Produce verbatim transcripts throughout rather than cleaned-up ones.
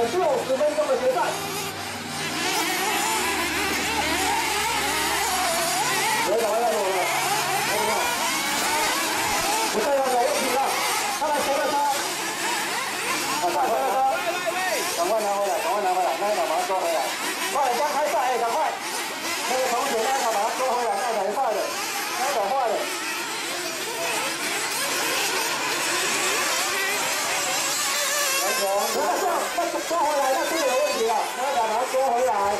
六十分钟的决赛。有打完要走了，好不好？不再要有问题了，他来前面他，啊，快快快，赶快拿回来，赶快拿回来，那一场把它抓回来，快点刚开赛，哎，赶快，那个同学那一场把它抓回来，那一场也坏了，那一场坏了。 不要这样，再抓回来，那这个有问题了，那要把它抓回来。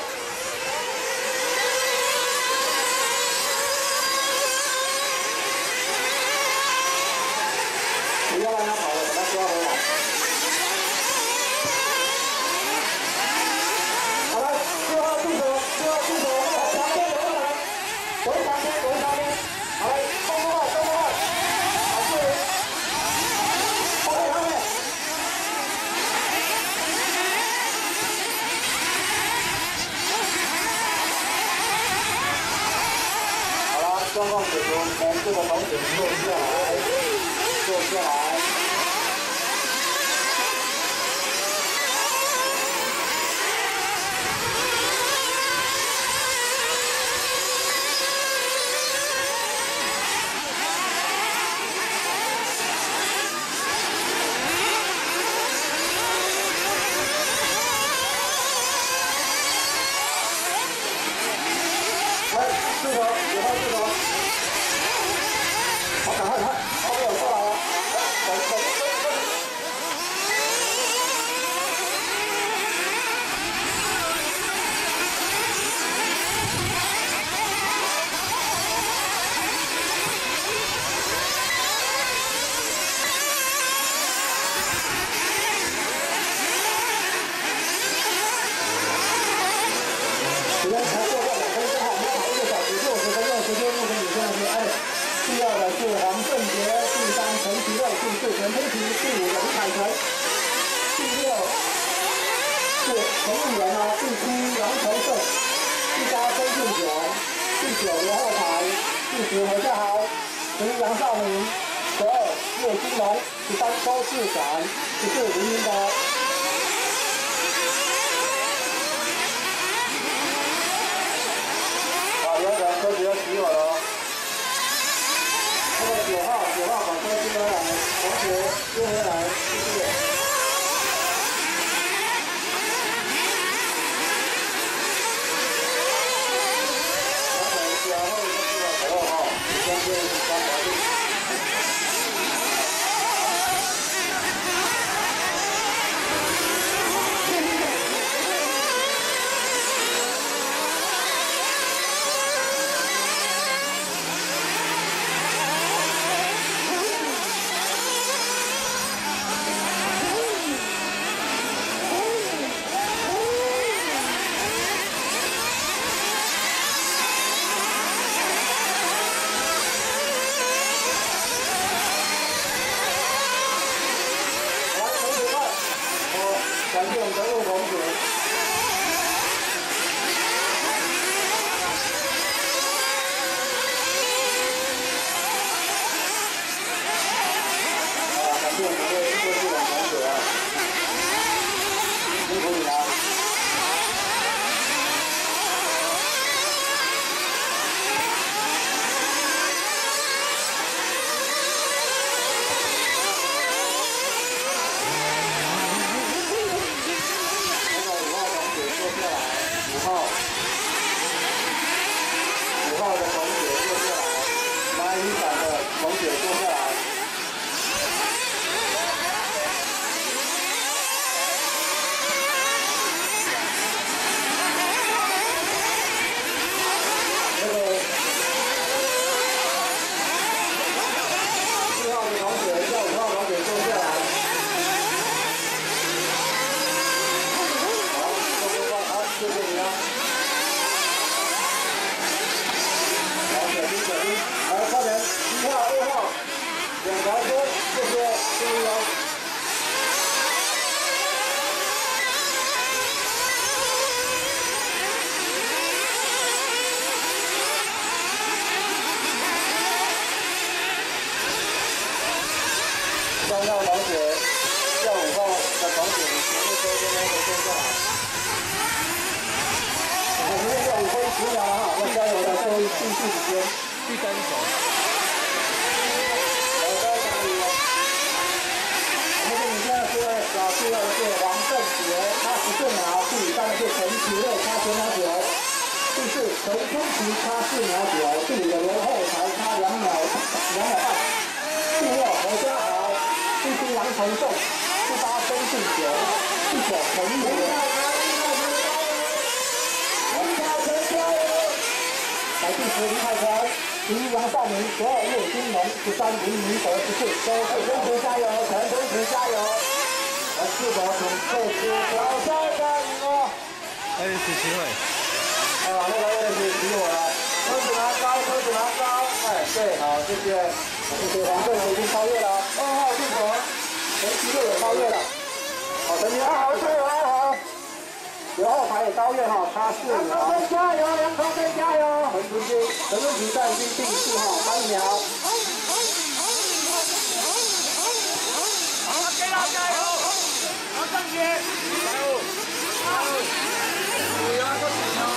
不要让它跑了，把它抓回来。好了，六号助手，六号助手，旁边有人，回旁边，回旁边。好了，动作快，动作快，好，这里，后面，后面。 状况解决，我们这个房子坐下来，坐下来。来，助手，有号助手。 好，赶快看，后面有过来了，走走走走。时间才过两分钟，我们跑一个小时六十分钟，时间六分几分钟，哎。 第二的是黄正杰，第三陈其瑞，第四陈天琪，第五林凯成，第六是陈玉元啊，第七杨成胜，第八曾俊雄，第九刘后台，第十何家豪，十一杨少明，十二叶金龙，十三周志展，十四林云德。好，刘总车子要骑我了哦。 那个九号，九号把车接回来，同学接回来，谢谢。然后然后就是我号，先接一下保定。感谢我们的陆同学。啊，感谢我们的郭志勇同学啊，辛苦你了。五号，五号的同学坐下来，拿雨伞的同学坐下来。那个四号的同学叫五号同学坐下来。 谢谢你啊！好，小心小心，来快点，一号、二号，两台车，谢谢，注意哦。三号同学，叫五号的同学，你前面周边。 我们现在五分十秒了哈，要加油的，最后继续时间。 第三手。 好的，加油！我们现在是找第二是王正杰，差十四秒；第三是陈启瑞，差九秒九；第四陈春琪，差四秒九；第五的罗后才差两秒两秒半；第六何家豪，第七杨崇胜，第八曾俊杰，第九陈宇文。来第十林凯成，十一杨少明，十二叶金龙，十三林明德，十四周陈春池加油，陈春池加油！来四宝从这支挑战加油！ 哎，是机会。 啊，那个位置给我了，车子拿高，车子拿高，哎，对，好，谢谢，谢谢黄正伟已经超越了，二号进城，陈其瑞也超越了，好，陈其二号加油，二号。刘后排也超越哈，差四秒。杨超生加油，杨超生加油！陈春基，陈春基在已经第四号，三秒。 好，给他加油！好，上去！加油！加油！不要说加油！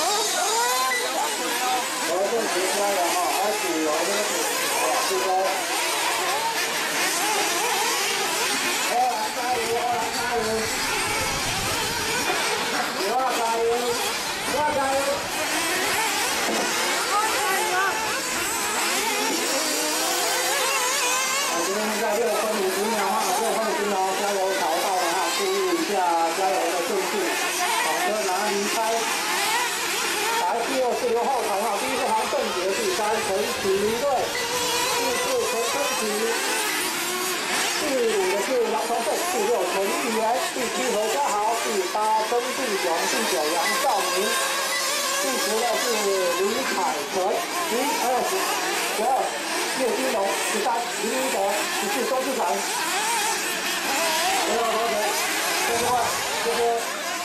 我正直加油哈，开始有那个四周。欧阳加油，欧阳加油！刘二加油！刘二加油！好，今天在六分五十秒哈，六分五十秒加油跑到了哈，注意一下加油的顺序，好车拿离开。来，第二是刘后台哈，第一是黄正杰，第三陈启瑞，第四陈春琪，第五的是杨崇胜，第六陈玉元，第七何家豪，第八曾俊雄，第九杨少明，第十的是李凯成，十一、二十、十二叶金龙，十三林明德，十四周志成。没有同学，这句话这边。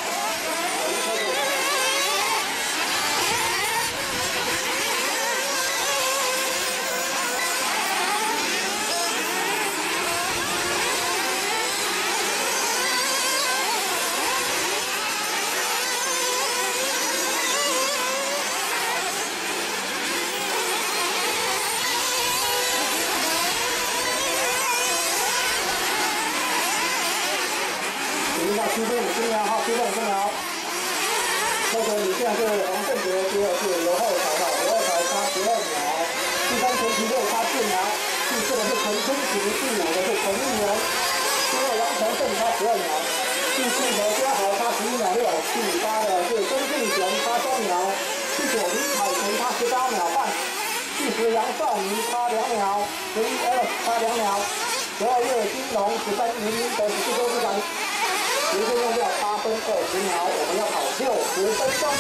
七分五十秒哈，七分五十秒。那个你现在是黄正杰，第二是刘后台哈，刘后台差十二秒，第三陈其瑞差四秒，第四的是陈春琪，第五的是陈玉元，第六杨崇胜差十二秒，第七何家豪差十一秒六，第八的是曾俊雄差三秒，第九林凯成差十八秒半，第十杨少明差两秒，十一二差两秒，十二叶金龙，十三林明德，十四周志成。时间用掉八分二十秒，我们要跑六十分钟。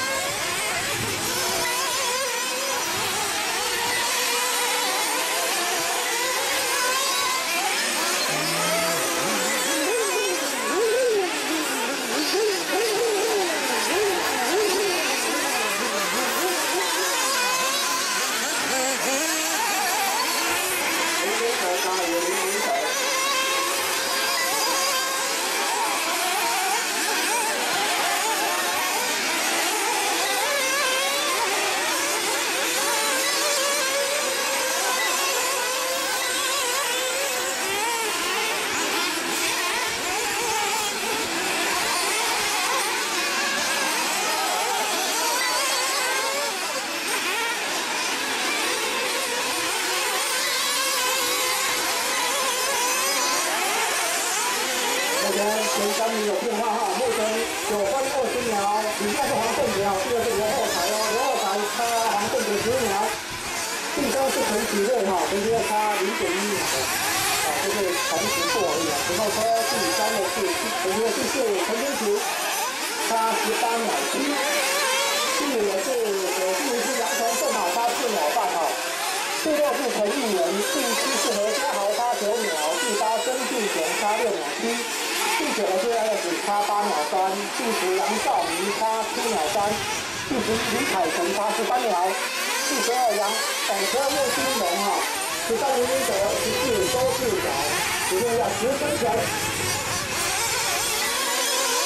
前三名有变化哈，目前九分二十秒，比赛是黄正杰哈，第二是刘后台哦，刘后台差黄正杰十秒，第三是陈启瑞哈，陈启瑞差零点一秒的，啊，这是同时过而已啊。然后说第三的是陈启瑞，第四陈金池差十八秒七，第五的是呃第五是杨崇胜哈，差四秒半哈。第六是陈玉元，第七是何家豪差九秒，第八曾俊雄差六秒七，第九的是 Alex 差八秒三，第十杨少明差七秒三，第十李凯成差十三秒，第十二杨呃十二叶金龙哈，十三林明德，十四周志成，只剩下十分钟。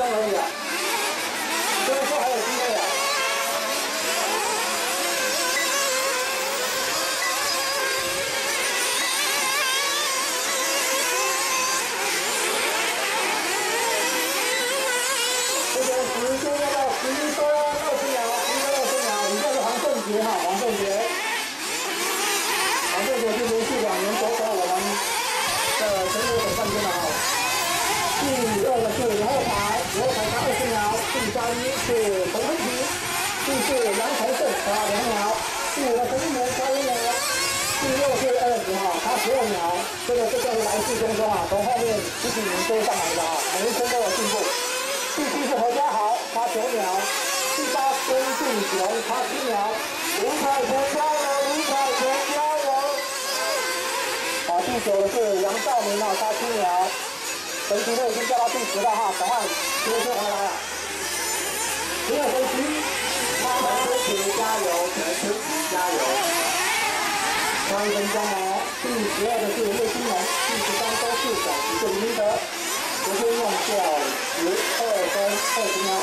而已啊，所以说还有机会啊。这边时间要到十一分二十秒，十一分二十秒，以下是黄圣杰哈，黄圣杰。黄圣杰是连续两年夺得我们的全国总冠军的哈。第二个是刘后台，刘后台差二十秒。第三是陈文琪，第四杨成胜差两秒。第五个陈一鸣差一秒。第六是二十哈，差十二秒。这个这个是来势汹汹啊，从后面十几名追上来的哈，每一天都有进步。第七是何家豪，差九秒。第八孙敬雄差七秒。吴凯全加油，吴凯全加油！啊，第九的是杨兆明啊，差七秒。神奇队已经掉到第十了哈，赶快接车回来了。第二神奇，妈妈神奇加油，神奇加油！差一分钟哦。第十二的是叶金龙，第十三都是小吉的林德，昨天用掉十二分二十秒。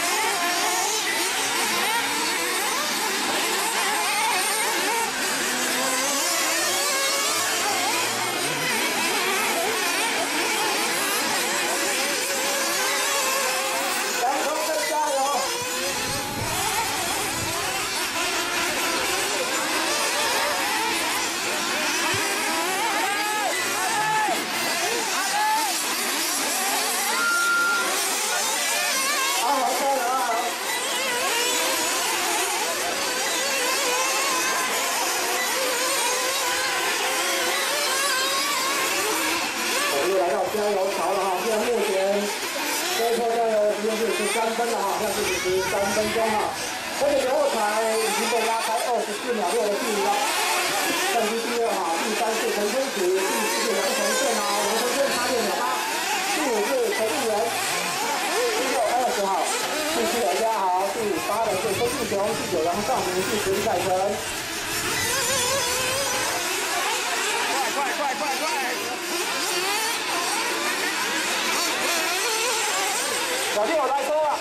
加油潮了哈！现在目前这一波加油时间是十三分了哈，现在是十三分钟哈。而且刘后台已经被拉开二十四秒六的距离了。战绩第二哈，第三是陈天启，第四是杨承胜啊，杨承胜差六秒八。第五是陈立仁，第六二十号，第七刘家豪，第八的是孙继雄，第九杨尚明，第十李凯成。 快快快快快！ 小弟我来车了。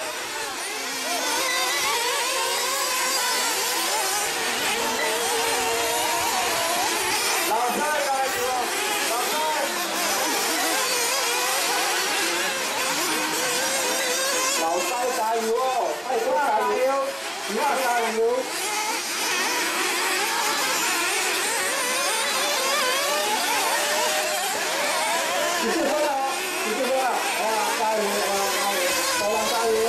老蔡加油！老蔡，老蔡加油哦！哎，多加油！你要加油！几十分了，几十分了，啊，加油啊！好了，加油！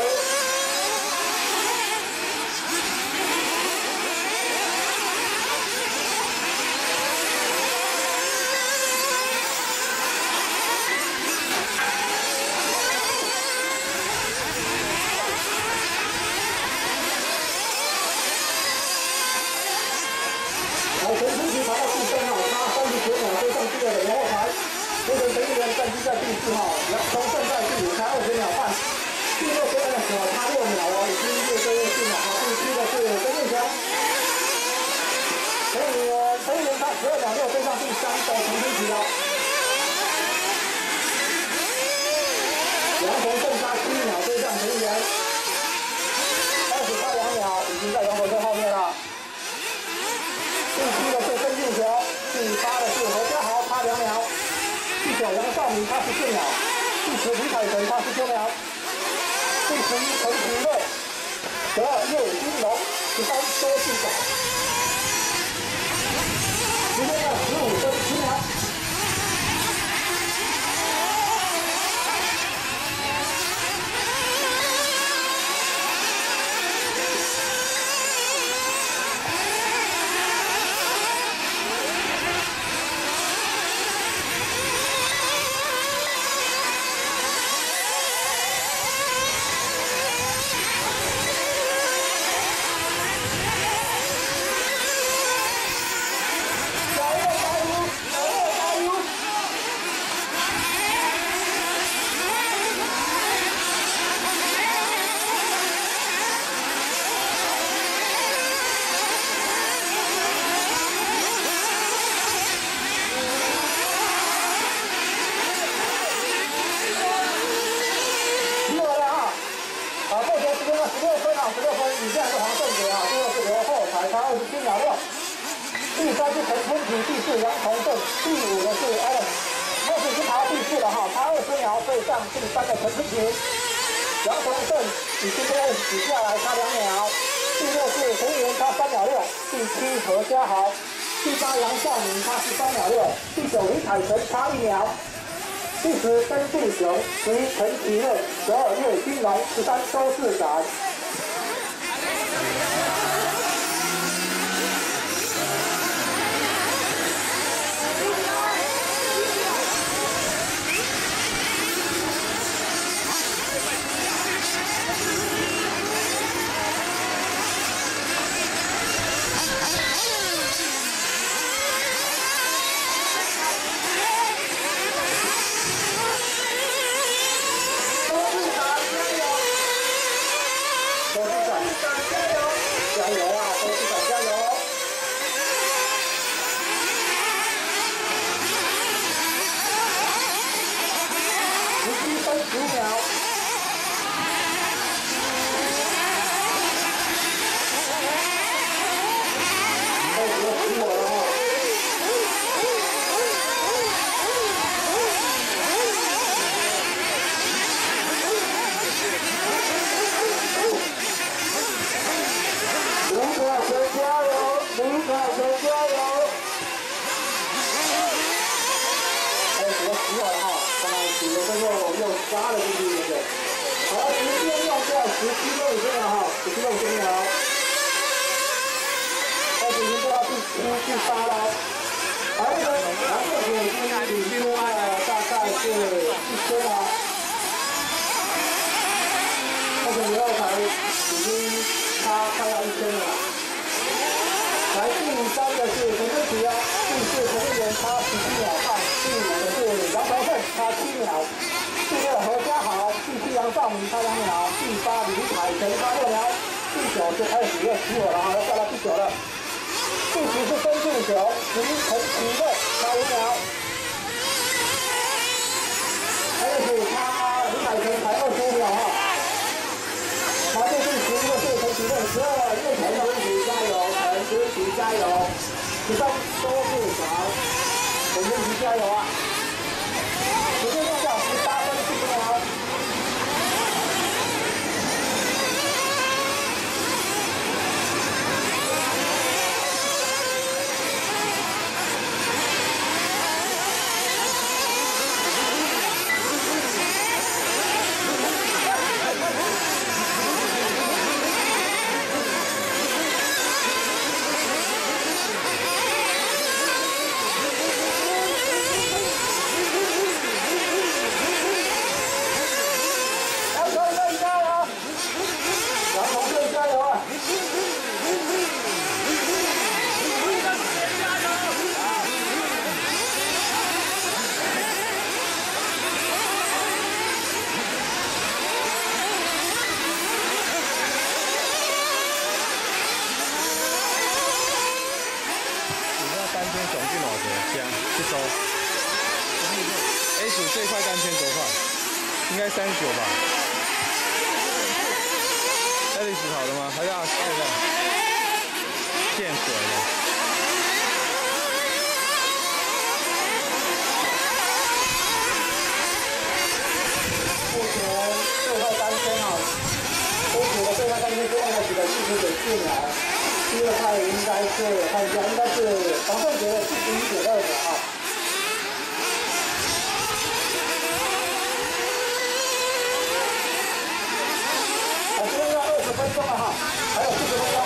好，陈春琪爬到第三号，差三十九秒追上第二的刘后台。目前陈立仁战绩在第四号，杨崇胜在第五，才二十秒半。第六十二的小差六秒哦，已经越追越近了。好，第七的是曾建强，陈立仁，陈立仁差十二秒六追上第三的陈春琪了。杨崇胜差七秒追上陈立仁，二十差两秒，已经在杨崇胜后面了。第七的是曾建强，第八的是何家豪，差两秒。第九杨少明差十四秒，第十李凯成差十九秒，第十一陈其瑞，十二叶金龙，十三周继展，时间要十五分十秒。加油！加油！加油！ 啊，十六分，以下是黄胜杰啊，第二是刘后才，他二十七秒六。第三是陈春琪，第四杨崇胜，第五的是 Allen， 目前是排第四了哈，他二十秒对上第三的陈春琪，杨崇胜比今天比下来差两秒。第六是陈元，他三秒六。第七何家豪，第八杨少明，他十三秒六。第九李凯成差一秒。第十曾志雄，十一陈其乐，十二岳金龙，十三周世展。加油啊！周市长加油！十七分十五秒。开始熄火了哈。卢凯成加油！卢凯成加油！哎，我洗完哈，刚刚洗了之后又加了进去一点。好，时间用掉十七分五秒哈，十七分五秒。开始已经做到第七、第八了。好，这个蓝色组已经领先了，大概是一圈了。目前刘后才已经差快要一圈了。来，第三的是陈春琪哦，第四陈立元差十七秒半，第五的是杨朝胜差七秒，第六何家豪，第七杨少明差两秒，第八李凯成差六秒，第九是开始要熄火了哈，要下到第九了。第十是曾志雄，十一陈其乐差五秒，还有是差李凯成才二十五秒哈。排队第十一个是陈其乐，十二岳陈春琪加油，陈春琪加油，十三周市长，陈春琪加油啊！时间用掉十八分四十秒。 总计多少钱？这样一周 ？A 组最快单圈多快？应该三十九吧 ？Alice 好的吗？还是阿四的？骗水的。 目前最快单圈啊，我组的最快单圈是二十的四十点四秒。第二块应该是看一下，应该是黄胜杰的四十一点二秒啊。好，时间要二十分钟了哈，还有四十分钟。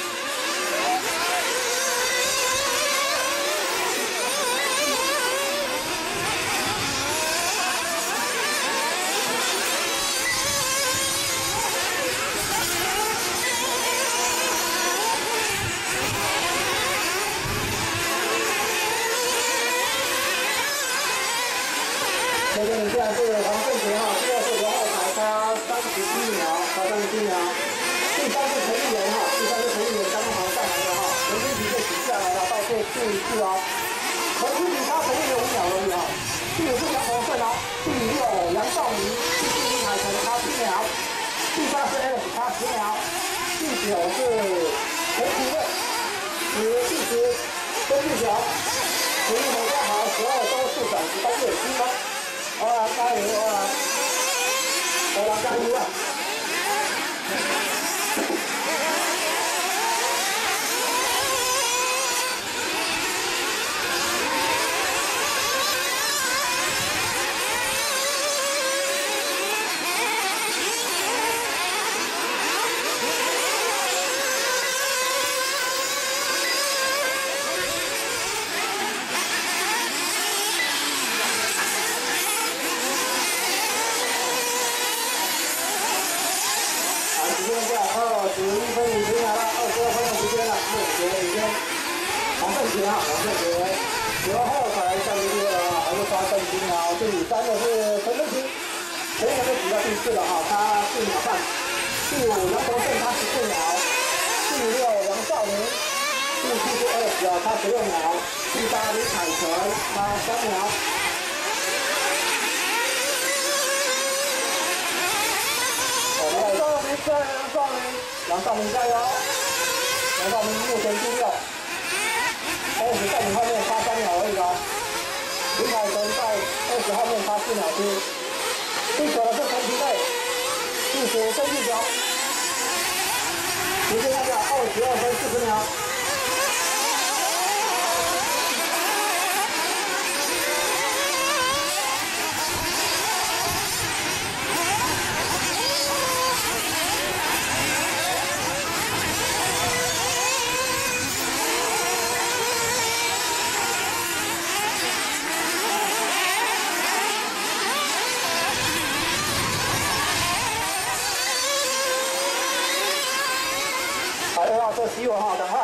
这边你现在是黄胜杰哈，第二是刘后才差三十七秒，差三十七秒。第三是陈立元哈，第三是陈立元刚刚好上来的哈，陈春琪就挤下来了，到这第一次哦。陈春琪差陈立元五秒而已哈。第五是杨洪胜哦，第六杨少明，第七李凯成差七秒，第八是 Alex 差差十秒。第九是陈启瑞，十第十孙志强，十一侯家豪，十二周市长，十三叶新峰。好了，加油啊！好了，加油啊！ 十一分五十秒了，二十二分的时间了，六节已经黄胜杰啊，黄胜杰，由后排上去第二啊，还是刷胜金啊，第三个是陈文琪，前面都挤到第四了哈，他四秒半，第五杨同胜他十四秒，第六杨少宁，第七是二十啊，他十六秒，第八李凯纯他三秒。 杨少明加油！杨少明，杨少明加油！杨少明目前第六，二十在你后面差三秒而已哦。李凯纯在二十后面差四秒七。第九的是陈其瑞，第十郑继雄，时间要到二十二分四十秒。 做洗碗哈，赶快！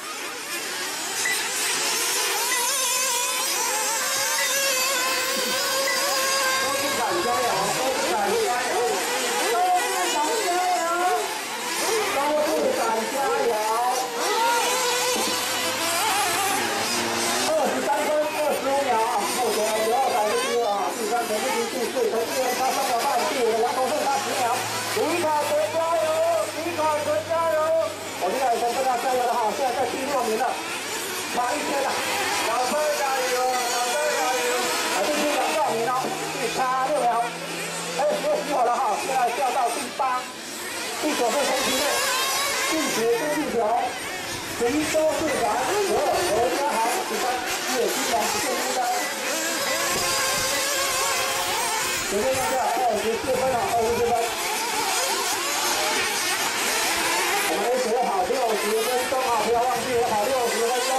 高志凯加油！高志凯加油！高志凯加油！高志凯加油！二十三分二十五秒啊！目前刘二仔是第二啊，第三陈志勤第四，陈志仁他三秒半，第五的杨同胜他十秒。李凯纯加油！李凯纯加油！ 我李凯纯跟他加油了哈，现在在第六名了，差一天了。老哥加油，老哥加油！啊，这是杨少明哦，第差六秒，还有十二十好了哈，现在掉到第八，第九是陈其瑞，第十是第九，十一周市长，十二侯家豪，十三叶金龙不见第三。时间要到二十四分了，二十四分。 我们 S 要跑六十分钟啊！不要忘记要跑六十分钟。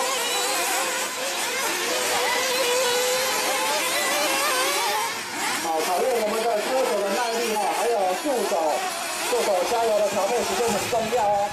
好，考验我们的车手的耐力哈，还有助手、助手加油的调配时间很重要哦。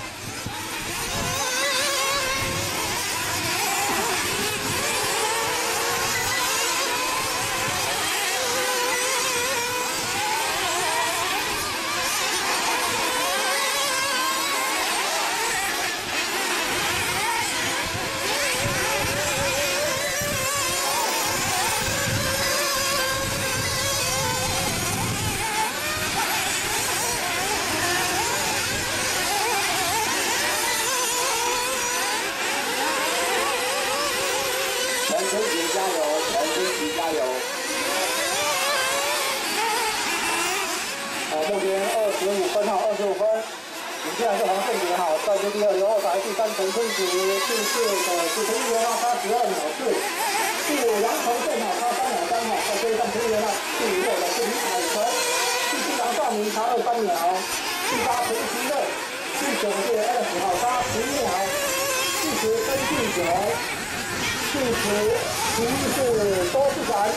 目前二十五分哈，二十五分。你现在是黄胜杰哈，倒数第二刘二才，第三陈春吉，第四的是陈玉元哈，他十二秒四。第五杨同胜哈，他三秒三哈，再追上陈玉元了。第五的是李凯纯，第七杨少明他二三秒。第八陈其瑞，第九是 Alex 哈，他十一秒。第十曾继雄，第十十一是周志展。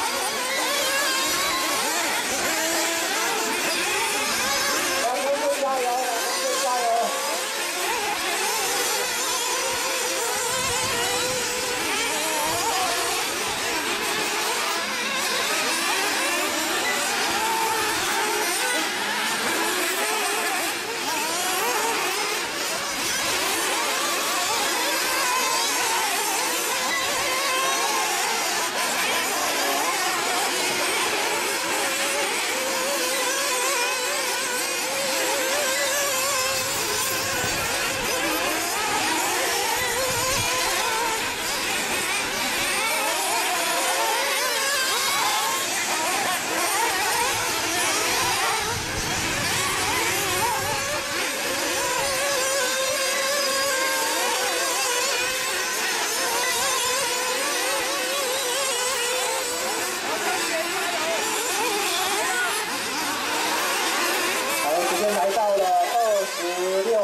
加油！加油！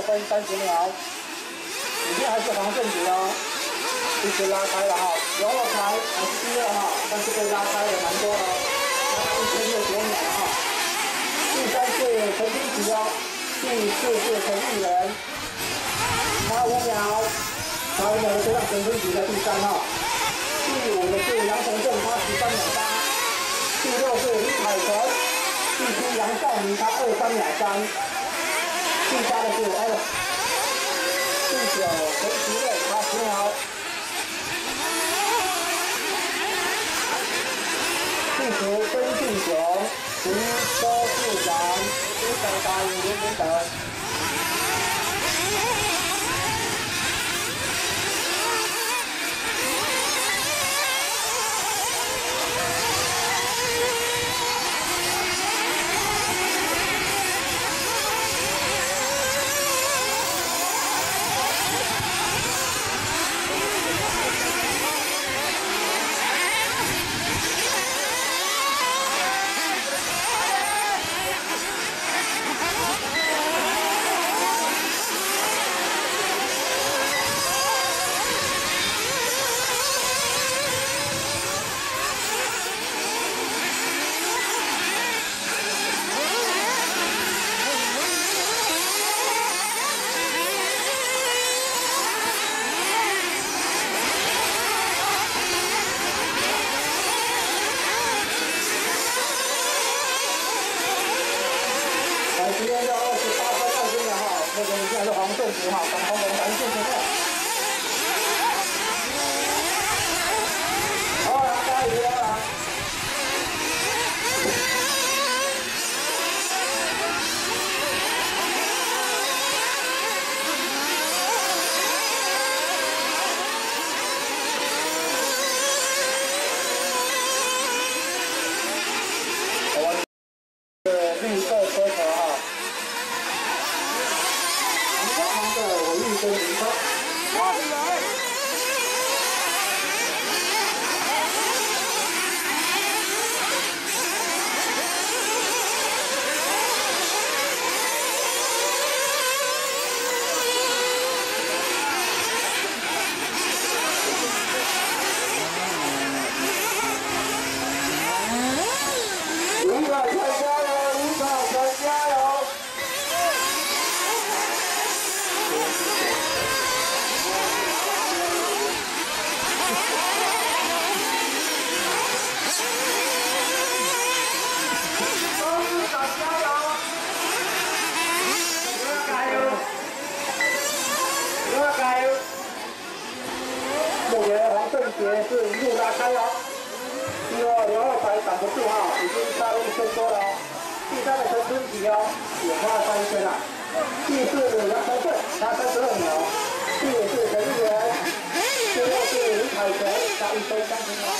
分三十秒。里面还是黄胜杰哦，一直拉开了哈，由后排还是第二哈，但是被拉开了蛮多哦，拉开一千六九秒了哈。第三是陈金奇哦，第四是陈玉仁，差五秒，差五秒的追上陈金奇的第三哈。第五的是杨崇正，他十三秒八。第六是李凯成，第七杨少明，他二三秒三。第八的是哎，第九陈其瑞，他十秒。第十曾俊雄，十周志展，十一等打赢林明德。时间就二十八分二十秒哈，那个现在是黄胜杰哈，赶红龙蓝线前面。好了，加油了！我是绿色车头哈。的我预跟零分，哇塞！林凯全加油！林凯全加油！目前黄胜杰是一路拉开哦，第二刘二才挡不住哈，已经差了一圈多了哦。第三的陈春吉哦，也花了三圈了。第四杨崇正，他三十二秒。第五是陈玉元，第六是李凯全，他一分三十秒。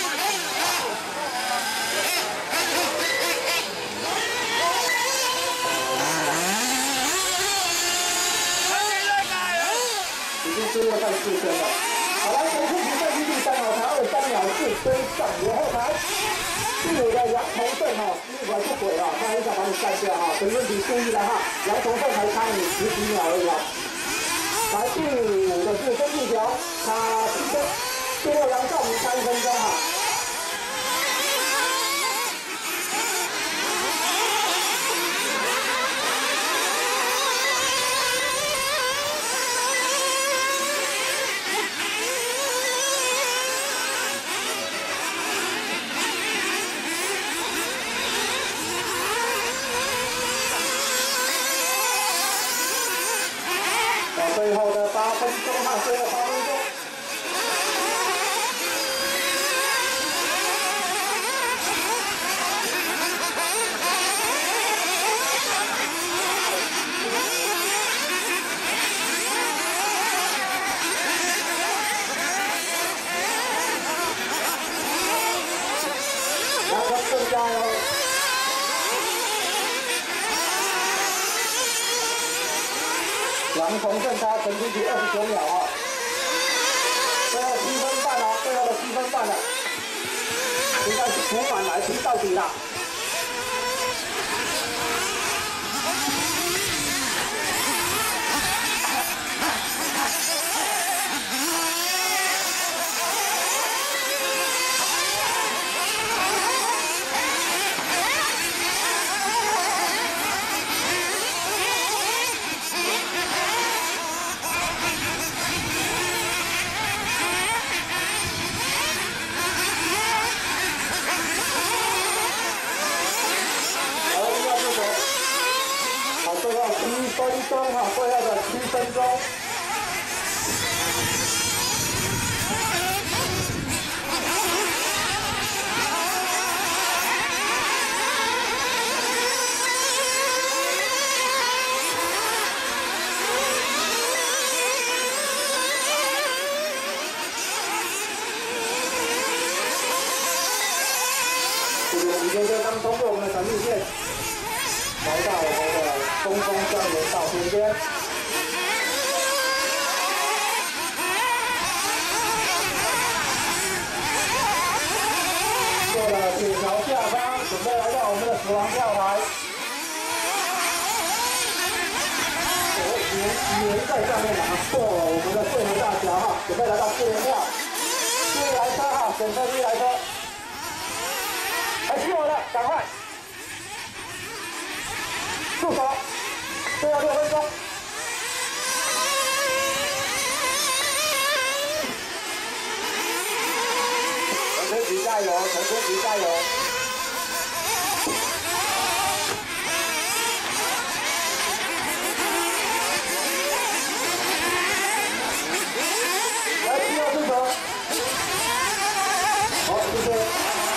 已经输了快四圈了。好来，陈春吉在第三秒，才二三秒四追上由后排。第五的杨崇正哈，一会儿不轨哈，他很想把你干掉哈。陈春吉注意了哈，杨崇正才差你十几秒而已啊。来，第五的是曾俊桥，他七分。第六杨少明三分钟哈。最后的八分钟哈，最后八分钟。杨崇正加油！杨崇正他成绩第二十九秒啊，最后七分半哦，最后的七分半了，应该是补满来拼到底了。 最后七分钟哈，最后的七分钟。这个李先生刚通过我们的闪电线，来到我们的东风庄园道边边。过了铁桥下方，准备来到我们的死亡跳台。年年在上面啊，过了我们的汇合大桥哈，准备来到四连跳。第一来车哈，选车第一来车。来熄火了，赶快！助手，最后六分钟。陈春菊加油，陈春菊加油！来，七号助手。好，谢谢。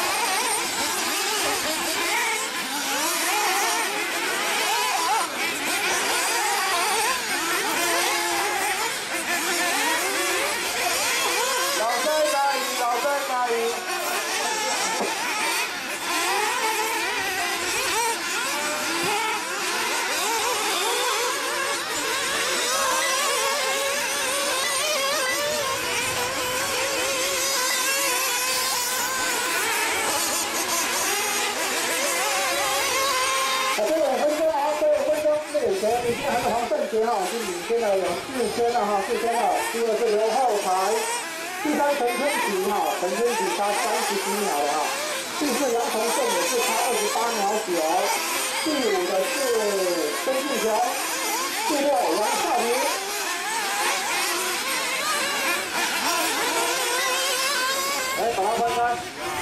领先还是黄胜杰哈，是领先了有四圈了哈，四圈了。第二是刘后台，第三陈春菊哈，陈春菊差三十几秒了哈。第四杨崇胜也是差二十八秒九。第五的是曾俊雄，第六杨少明。来把它翻开。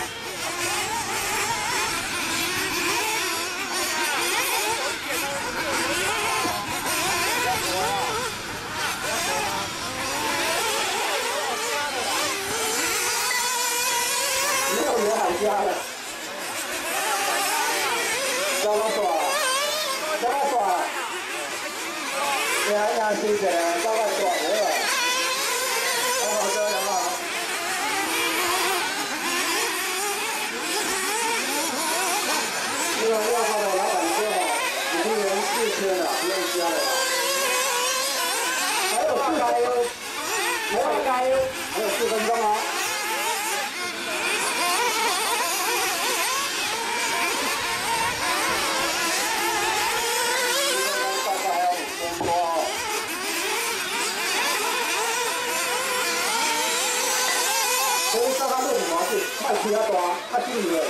加了，怎么耍？怎么耍？两两七个，怎么耍的？很好chơi，很好。六六号的老板说哈，已经连四圈了，不用加了。还有四加油，还有加油，还有四分钟啊！所以说他路毛是卖起较大，较注意的。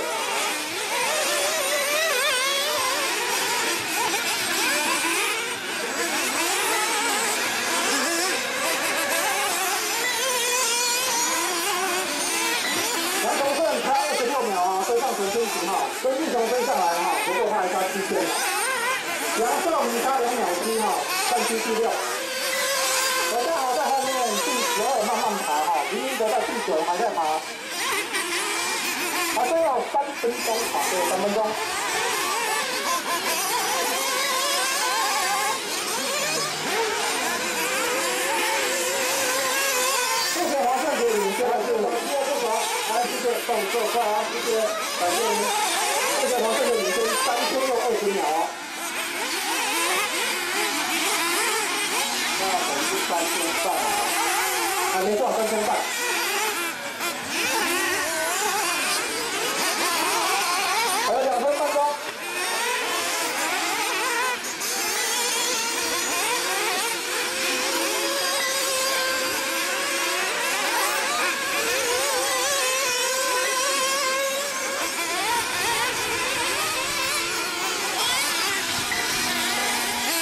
杨崇胜差二十六秒啊，追上陈春菊哈，孙继雄追上来哈，不过他还差七圈。杨少明差两秒七哈，占据第六。我刚好在后面第十二慢慢爬哈，林明德在第九还在爬，还都要三分钟爬，对，三分钟。目前黄胜杰领先的是第二步走，来谢谢动作快啊，谢谢感谢您。目前黄胜杰领先三圈又二十秒啊。那等于是三圈半啊，还没到三圈半。还有两分半钟。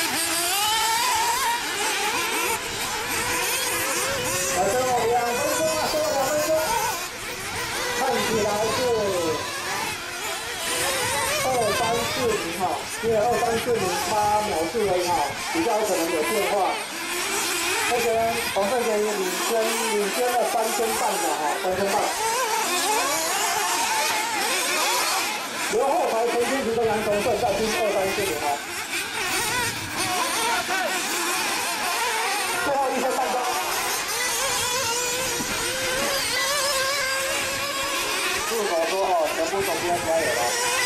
还剩两分钟。 比较有可能有变化。目前黄胜杰领先领先了三圈半的哈，三圈半。由后排陈金池跟杨崇胜在第二三四名哦。最后一分半钟。入口说哦，全部总编加油了。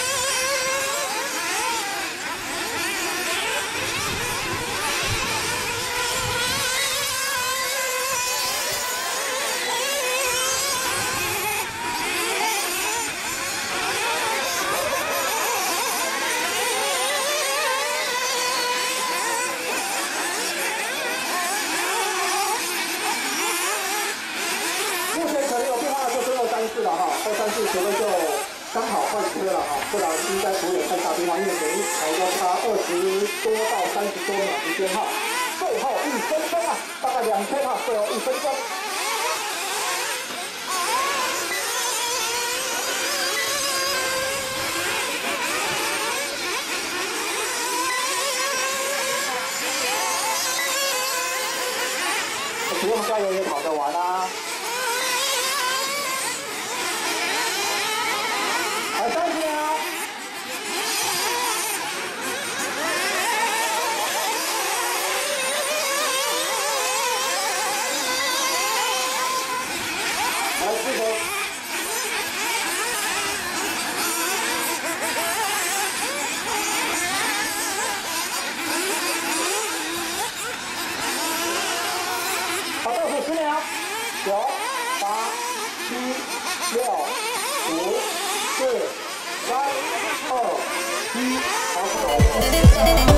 是了哈，后三次球队就刚好换车了哈，不然应该不会有太大变化，因为每一台都差二十多到三十多秒之间哈。最后一分钟啊，大概两圈哈，最后一分钟。不用加油也跑得完啊。 还三十秒，来四分，好，倒数十秒，九、八、七、六、五、四。 三、二、一，好，好。